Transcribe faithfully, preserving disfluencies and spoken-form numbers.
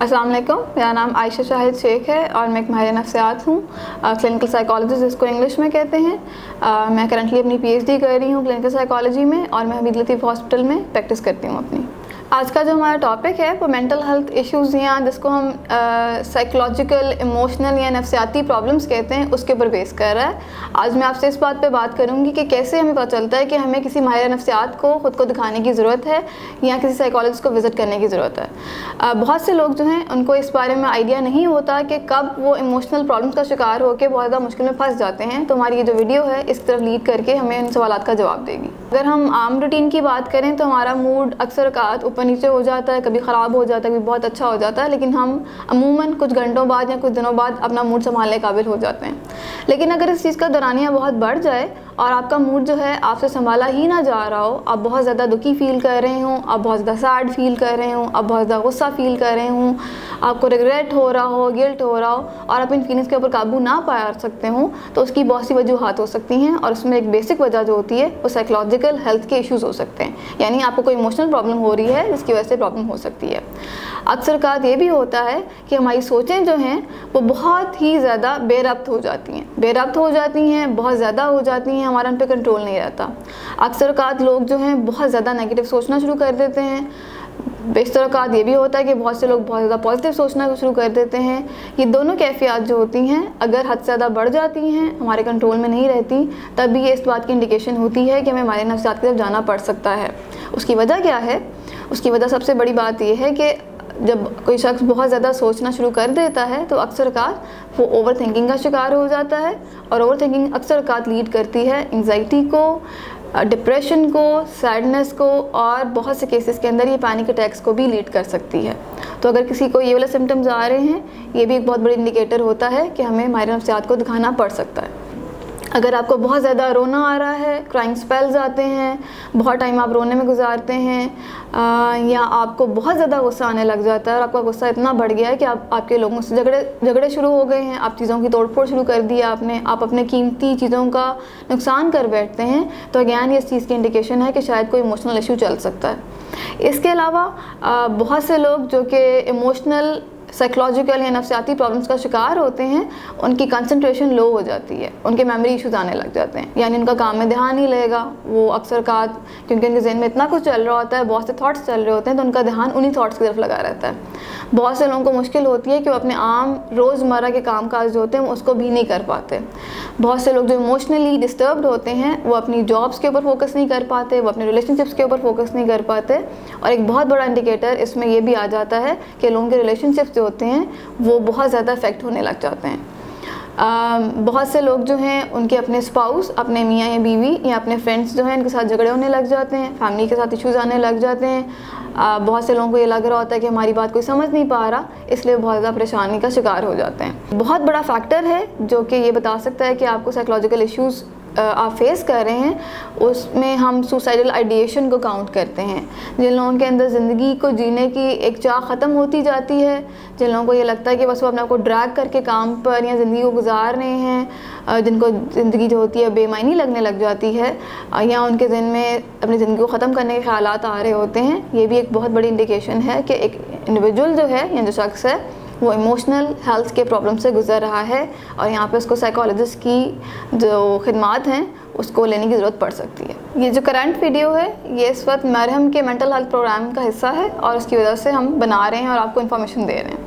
अस्सलाम वालेकुम, मेरा नाम आयशा शाहिद शेख है और मैं एक माहिर नफ्सियात हूँ, क्लिनिकल साइकोलॉजिस्ट जिसको इंग्लिश में कहते हैं। आ, मैं करंटली अपनी पीएचडी कर रही हूँ क्लिनिकल साइकोलॉजी में और मैं हमीद लतीफ़ हॉस्पिटल में प्रैक्टिस करती हूँ अपनी। आज का जो हमारा टॉपिक है वो मेंटल हेल्थ इश्यूज़ या जिसको हम साइकोलॉजिकल, इमोशनल या नफ्सियाती प्रॉब्लम्स कहते हैं, उसके ऊपर बेस कर रहा है। आज मैं आपसे इस बात पे बात करूँगी कि कैसे हमें पता चलता है कि हमें किसी माहिर नफ्सियात को ख़ुद को दिखाने की ज़रूरत है या किसी साइकोलॉजिस्ट को विज़िट करने की ज़रूरत है। आ, बहुत से लोग जो हैं उनको इस बारे में आइडिया नहीं होता कि कब वो इमोशनल प्रॉब्लम्स का शिकार होकर बहुत ज़्यादा मुश्किल में फंस जाते हैं। तो हमारी ये जो वीडियो है इस तरफ लीड करके हमें इन सवालात का जवाब देगी। अगर हम आम रूटीन की बात करें तो हमारा मूड अक्सर औक़ात ऊपर नीचे हो जाता है, कभी ख़राब हो जाता है, कभी बहुत अच्छा हो जाता है, लेकिन हम अमूमन कुछ घंटों बाद या कुछ दिनों बाद अपना मूड संभालने काबिल हो जाते हैं। लेकिन अगर इस चीज़ का दौरानिया बहुत बढ़ जाए और आपका मूड जो है आपसे संभाला ही ना जा रहा हो, आप बहुत ज़्यादा दुखी फील कर रहे हों, आप बहुत ज़्यादा सैड फील कर रहे हों, आप बहुत ज़्यादा गुस्सा फील कर रहे हों, आपको रिग्रेट हो रहा हो, गिल्ट हो रहा हो और आप इन फीलिंग्स के ऊपर काबू ना पा सकते हों, तो उसकी बहुत सी वजूहात हो सकती हैं और उसमें एक बेसिक वजह जो होती है वो साइकोलॉजिकल हेल्थ के इश्यूज़ हो सकते हैं। यानी आपको कोई इमोशनल प्रॉब्लम हो रही है जिसकी वजह से प्रॉब्लम हो सकती है। अक्सर कात ये भी होता है कि हमारी सोचें जो हैं वो बहुत ही ज़्यादा बेरब्त हो जाती हैं बेरब्त हो जाती हैं बहुत ज़्यादा हो जाती हैं, हमारा उन पर कंट्रोल नहीं रहता। अक्सर कात लोग जो हैं बहुत ज़्यादा नेगेटिव सोचना शुरू कर देते हैं। बेशतर औक़ात ये भी होता है कि बहुत से लोग बहुत ज़्यादा पॉजिटिव सोचना शुरू कर देते हैं। ये दोनों कैफियत जो होती हैं अगर हद से ज़्यादा बढ़ जाती हैं, हमारे कंट्रोल में नहीं रहती, तब भी ये इस बात की इंडिकेशन होती है कि हमें हमारे नफ्सियात की तरफ जाना पड़ सकता है। उसकी वजह क्या है? उसकी वजह सबसे बड़ी बात यह है कि जब कोई शख्स बहुत ज़्यादा सोचना शुरू कर देता है तो अक्सर औक़ात वो ओवर थिंकिंग का शिकार हो जाता है और ओवर थिंकिंग अक्सर औक़ात लीड करती है एंग्जाइटी को, डिप्रेशन को, सैडनेस को और बहुत से केसेस के अंदर ये पैनिक अटैक्स को भी लीड कर सकती है। तो अगर किसी को ये वाले सिम्टम्स आ रहे हैं, ये भी एक बहुत बड़ी इंडिकेटर होता है कि हमें माहिर नफ्सियात को दिखाना पड़ सकता है। अगर आपको बहुत ज़्यादा रोना आ रहा है, क्राइंग स्पेल्स आते हैं, बहुत टाइम आप रोने में गुजारते हैं, आ, या आपको बहुत ज़्यादा गुस्सा आने लग जाता है और आपका गुस्सा इतना बढ़ गया है कि आप आपके लोगों से झगड़े झगड़े शुरू हो गए हैं, आप चीज़ों की तोड़फोड़ शुरू कर दी आपने, आप अपने कीमती चीज़ों का नुकसान कर बैठते हैं, तो अगैन ये इस चीज़ की इंडिकेशन है कि शायद कोई इमोशनल इशू चल सकता है। इसके अलावा बहुत से लोग जो कि इमोशनल, साइकोलॉजिकल या नफ्सियाती प्रॉब्लम्स का शिकार होते हैं, उनकी कंसंट्रेशन लो हो जाती है, उनके मेमोरी इश्यूज़ आने लग जाते हैं, यानी उनका काम में ध्यान नहीं लगेगा। वो अक्सर कात क्योंकि उनके जहन में इतना कुछ चल रहा होता है, बहुत से थॉट्स चल रहे होते हैं, तो उनका ध्यान उन्हीं थॉट्स की तरफ लगा रहता है। बहुत से लोगों को मुश्किल होती है कि वो अपने आम रोज़मर्रा के काम काज जो होते हैं वो उसको भी नहीं कर पाते। बहुत से लोग जो इमोशनली डिस्टर्ब्ड होते हैं वो अपनी जॉब्स के ऊपर फोकस नहीं कर पाते, वो अपने रिलेशनशिप्स के ऊपर फोकस नहीं कर पाते। और एक बहुत बड़ा इंडिकेटर इसमें यह भी आ जाता है कि लोगों के रिलेशनशिप्स जो होते हैं वो बहुत ज़्यादा इफेक्ट होने लग जाते हैं। आ, बहुत से लोग जो हैं उनके अपने स्पाउस, अपने मियाँ या बीवी या अपने फ्रेंड्स जो हैं इनके साथ झगड़े होने लग जाते हैं, फैमिली के साथ इश्यूज़ आने लग जाते हैं। आ, बहुत से लोगों को ये लग रहा होता है कि हमारी बात कोई समझ नहीं पा रहा, इसलिए बहुत ज़्यादा परेशानी का शिकार हो जाते हैं। बहुत बड़ा फैक्टर है जो कि ये बता सकता है कि आपको साइकोलॉजिकल इश्यूज़ आप फेस कर रहे हैं, उसमें हम सुसाइडल आइडिएशन को काउंट करते हैं। जिन लोगों के अंदर ज़िंदगी को जीने की एक चाह ख़त्म होती जाती है, जिन लोगों को ये लगता है कि बस वो अपने आप को ड्रैग करके काम पर या ज़िंदगी को गुजार रहे हैं, जिनको ज़िंदगी जो होती है बेमायनी लगने लग जाती है या उनके ज़हन में अपनी ज़िंदगी को ख़त्म करने के ख़्यालात आ रहे होते हैं, ये भी एक बहुत बड़ी इंडिकेशन है कि एक इंडिविजुअल जो है या जो शख्स है वो इमोशनल हेल्थ के प्रॉब्लम से गुजर रहा है और यहाँ पे उसको साइकोलॉजिस्ट की जो खिदमात हैं उसको लेने की ज़रूरत पड़ सकती है। ये जो करंट वीडियो है ये इस वक्त मरहम के मेंटल हेल्थ प्रोग्राम का हिस्सा है और उसकी वजह से हम बना रहे हैं और आपको इन्फॉर्मेशन दे रहे हैं।